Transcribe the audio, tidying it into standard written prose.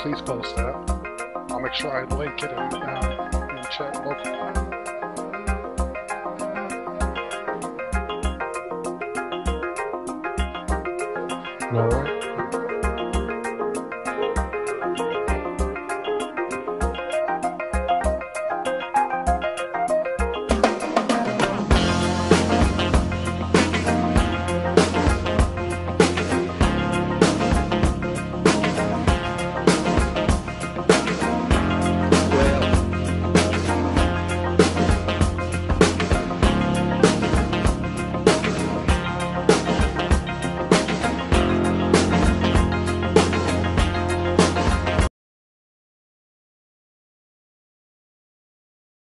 please post that. I'll make sure I link it in chat locally. All right.